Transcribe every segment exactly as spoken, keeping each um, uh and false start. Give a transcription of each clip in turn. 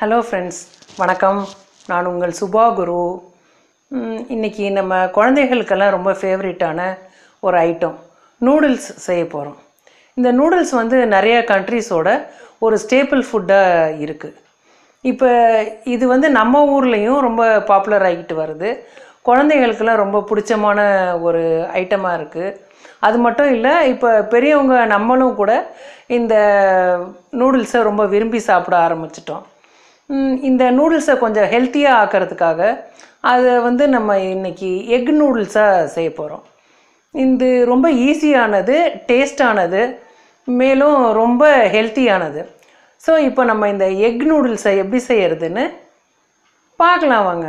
Hello friends, வணக்கம். நான் உங்கள் சுபா குரு. இன்னைக்கு நம்ம குழந்தைகளுக்கெல்லாம் ரொம்ப ஃபேவரட்டான ஒரு ஐட்டம் நூடுல்ஸ் செய்ய போறோம். இந்த நூடுல்ஸ் வந்து நிறைய கண்ட்ரீஸோட ஒரு ஸ்டேபிள் ஃபுட்டா இருக்கு. இப்போ இது வந்து நம்ம ஊர்லயும் ரொம்ப பாப்புலர் ஆகிட்டு வருது. குழந்தைகளுக்கெல்லாம் ரொம்ப பிடிச்சமான ஒரு ஐட்டமா இருக்கு. அது மட்டும் இல்லை, இப்போ பெரியவங்க நம்மளும் கூட இந்த நூடுல்ஸை ரொம்ப விரும்பி சாப்பிட ஆரம்பிச்சிட்டோம். இந்த நூடுல்ஸை கொஞ்சம் ஹெல்த்தியாக ஆக்கிறதுக்காக அதை வந்து நம்ம இன்றைக்கி எக் நூடுல்ஸாக செய்ய போகிறோம். இது ரொம்ப ஈஸியானது, டேஸ்டானது, மேலும் ரொம்ப ஹெல்த்தியானது. ஸோ இப்போ நம்ம இந்த எக் நூடுல்ஸை எப்படி செய்கிறதுன்னு பார்க்கலாம் வாங்க.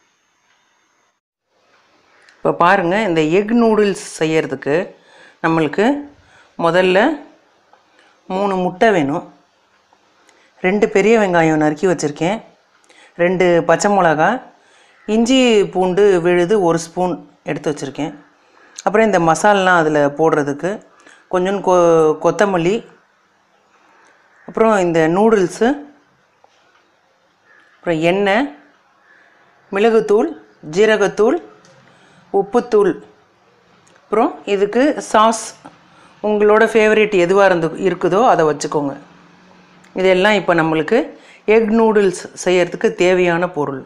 இப்போ பாருங்கள், இந்த எக் நூடுல்ஸ் செய்கிறதுக்கு நம்மளுக்கு முதல்ல மூணு முட்டை வேணும். ரெண்டு பெரிய வெங்காயம் நறுக்கி வச்சுருக்கேன், ரெண்டு பச்சை மிளகா, இஞ்சி பூண்டு விழுது ஒரு ஸ்பூன் எடுத்து வச்சுருக்கேன். அப்புறம் இந்த மசாலாம் அதில் போடுறதுக்கு கொஞ்சம் கொ கொத்தமல்லி, அப்புறம் இந்த நூடுல்ஸு, அப்புறம் எண்ணெய், மிளகுத்தூள், ஜீரகத்தூள், உப்புத்தூள், அப்புறம் இதுக்கு சாஸ் உங்களோட ஃபேவரட் எதுவாக இருந்து இருக்குதோ அதை வச்சுக்கோங்க. இதெல்லாம் இப்போ நம்மளுக்கு எக் நூடுல்ஸ் செய்கிறதுக்கு தேவையான பொருள்.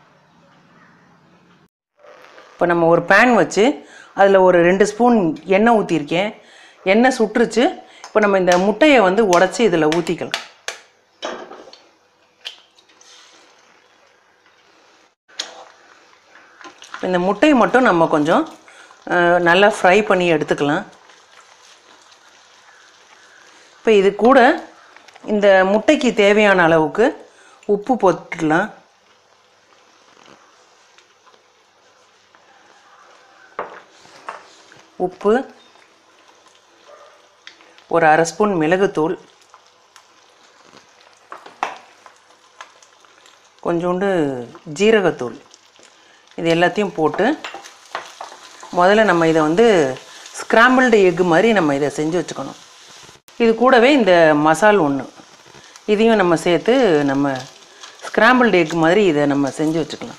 இப்போ நம்ம ஒரு பேன் வச்சு அதில் ஒரு ரெண்டு ஸ்பூன் எண்ணெய் ஊற்றிருக்கேன். எண்ணெய் சுட்டுருச்சு. இப்போ நம்ம இந்த முட்டையை வந்து உடச்சி இதில் ஊற்றிக்கலாம். இந்த முட்டையை மட்டும் நம்ம கொஞ்சம் நல்லா ஃப்ரை பண்ணி எடுத்துக்கலாம். இப்போ இது கூட இந்த முட்டைக்கு தேவையான அளவுக்கு உப்பு போட்டுடலாம். உப்பு, ஒரு அரை ஸ்பூன் மிளகுத்தூள், கொஞ்சோண்டு ஜீரகத்தூள், இது எல்லாத்தையும் போட்டு முதல்ல நம்ம இதை வந்து ஸ்க்ராம்பிள்டு எக்கு மாதிரி நம்ம இதை செஞ்சு வச்சுக்கணும். இது கூடவே இந்த மசால் ஒன்று, இதையும் நம்ம சேர்த்து நம்ம ஸ்க்ராம்பிள்டு எக் மாதிரி இதை நம்ம செஞ்சு வச்சுக்கலாம்.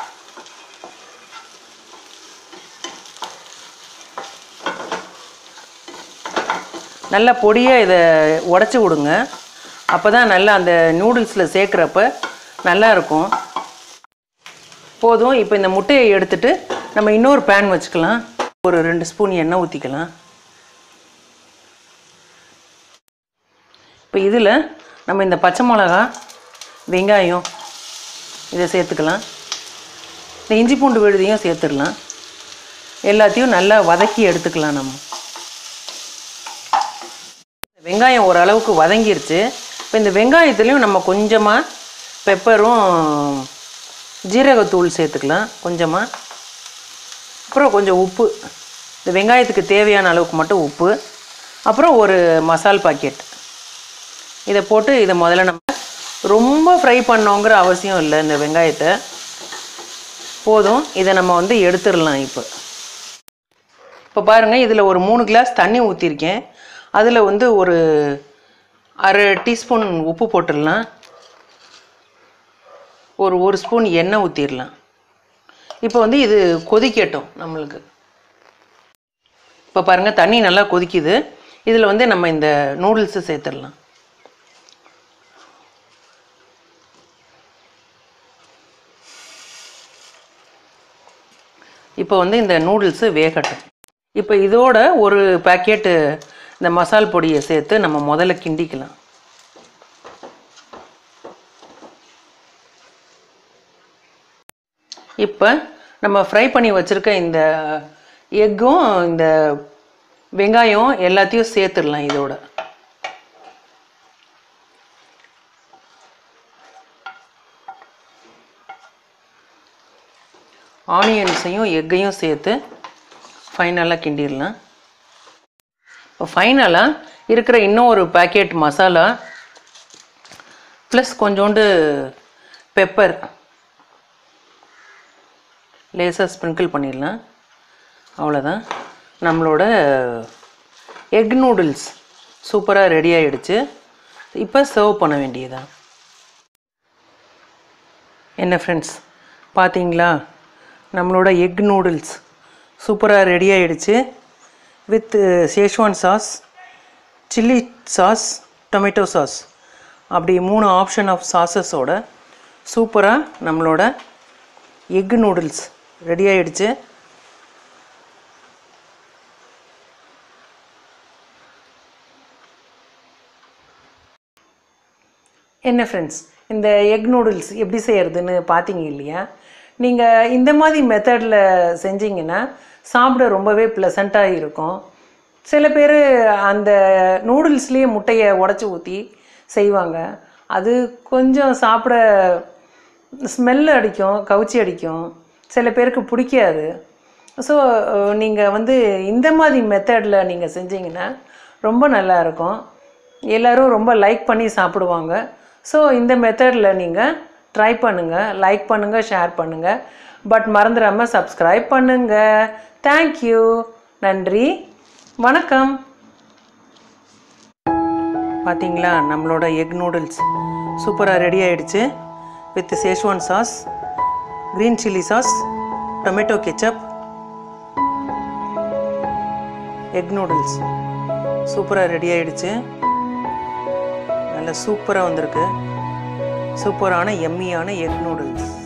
நல்லா பொடியாக இதை உடச்சி விடுங்க. அப்போ தான் நல்லா அந்த நூடுல்ஸில் சேர்க்குறப்ப நல்லா இருக்கும். போதும். இப்போ இந்த முட்டையை எடுத்துட்டு நம்ம இன்னொரு பேன் வச்சுக்கலாம். ஒரு ரெண்டு ஸ்பூன் எண்ணெய் ஊற்றிக்கலாம். இப்போ இதில் நம்ம இந்த பச்சை மிளகா, வெங்காயம் இதை சேர்த்துக்கலாம். இந்த இஞ்சி பூண்டு விழுதையும் சேர்த்துடலாம். எல்லாத்தையும் நல்லா வதக்கி எடுத்துக்கலாம். நம்ம வெங்காயம் ஓரளவுக்கு வதங்கிருச்சு. இப்போ இந்த வெங்காயத்துலேயும் நம்ம கொஞ்சமாக பெப்பரும் ஜீரகத்தூள் சேர்த்துக்கலாம் கொஞ்சமாக. அப்புறம் கொஞ்சம் உப்பு, இந்த வெங்காயத்துக்கு தேவையான அளவுக்கு மட்டும் உப்பு, அப்புறம் ஒரு மசால் பாக்கெட் இதை போட்டு இதை முதல்ல நம்ம ரொம்ப ஃப்ரை பண்ணோங்கிற அவசியம் இல்லை. இந்த வெங்காயத்தை போதும். இதை நம்ம வந்து எடுத்துடலாம். இப்போ இப்போ பாருங்கள், இதில் ஒரு மூணு கிளாஸ் தண்ணி ஊற்றிருக்கேன். அதில் வந்து ஒரு அரை டீஸ்பூன் உப்பு போட்டுடலாம். ஒரு ஒரு ஸ்பூன் எண்ணெய் ஊற்றிடலாம். இப்போ வந்து இது கொதிக்கட்டும் நம்மளுக்கு. இப்போ பாருங்கள், தண்ணி நல்லா கொதிக்குது. இதில் வந்து நம்ம இந்த நூடுல்ஸை சேர்த்துடலாம். இப்போ வந்து இந்த நூடுல்ஸு வேகட்டும். இப்போ இதோட ஒரு பேக்கெட்டு இந்த மசால் பொடியை சேர்த்து நம்ம முதல்ல கிண்டிக்கலாம். இப்போ நம்ம ஃப்ரை பண்ணி வச்சுருக்க இந்த எக்கும் இந்த வெங்காயம் எல்லாத்தையும் சேர்த்துடலாம். இதோட ஆனியன்ஸையும் எக்கையும் சேர்த்து ஃபைனலாக கிண்டிடலாம். இப்போ ஃபைனலாக இருக்கிற இன்னும் ஒரு பேக்கெட் மசாலா ப்ளஸ் கொஞ்சோண்டு பெப்பர் லேசாக ஸ்ப்ரிங்கிள் பண்ணிடலாம். அவ்வளோதான், நம்மளோட எக் நூடுல்ஸ் சூப்பராக ரெடி ஆகிடுச்சு. இப்போ சர்வ் பண்ண வேண்டியதான். என்ன ஃப்ரெண்ட்ஸ் பார்த்தீங்களா, நம்மளோட எக் நூடுல்ஸ் சூப்பராக ரெடி ஆகிடுச்சு. With Schezwan sauce, chilli sauce, tomato sauce, அப்படி மூணு ஆப்ஷன் ஆஃப் சாஸஸோட சூப்பராக நம்மளோட எக் நூடுல்ஸ் ரெடி ஆகிடுச்சு. என்ன ஃப்ரெண்ட்ஸ், இந்த எக் நூடுல்ஸ் எப்படி செய்கிறதுன்னு பார்த்தீங்க இல்லையா? நீங்கள் இந்த மாதிரி மெத்தடில் செஞ்சிங்கன்னா சாப்பிட ரொம்பவே ப்ளசண்ட்டாக இருக்கும். சில பேர் அந்த நூடுல்ஸ்லேயே முட்டையை உடச்சி ஊற்றி செய்வாங்க. அது கொஞ்சம் சாப்பிட ஸ்மெல் அடிக்கும், கவுச்சி அடிக்கும், சில பேருக்கு பிடிக்காது. ஸோ நீங்கள் வந்து இந்த மாதிரி மெத்தடில் நீங்கள் செஞ்சிங்கன்னா ரொம்ப நல்லாயிருக்கும். எல்லோரும் ரொம்ப லைக் பண்ணி சாப்பிடுவாங்க. ஸோ இந்த மெத்தடில் நீங்கள் ட்ரை பண்ணுங்கள், லைக் பண்ணுங்கள், ஷேர் பண்ணுங்கள். பட் மறந்துடாமல் சப்ஸ்கிரைப் பண்ணுங்கள். தேங்க்யூ, நன்றி, வணக்கம். பார்த்தீங்களா, நம்மளோட எக் நூடுல்ஸ் சூப்பராக ரெடி ஆகிடுச்சு. With Schezwan sauce, green chilli sauce, tomato ketchup. Egg noodles சூப்பராக ரெடி ஆகிடுச்சு. நல்ல சூப்பராக வந்திருக்கு. சூப்பரான எம்மியான எக் நூடுல்ஸ்.